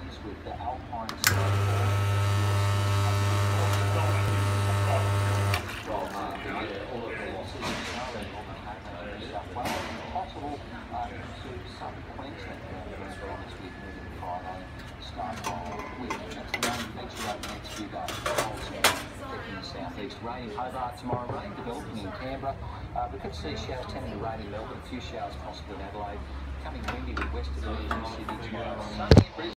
conditions with the Alpine snowfall. All of the losses in snow and New South Wales, possible to some Queensland promise with moving Friday, start with next few days. Checking the southeast, rain in Hobart tomorrow, rain developing in Canberra. We could see showers tending to rain in Melbourne, a few showers possible in Adelaide. Coming windy with westerly in Sydney tomorrow.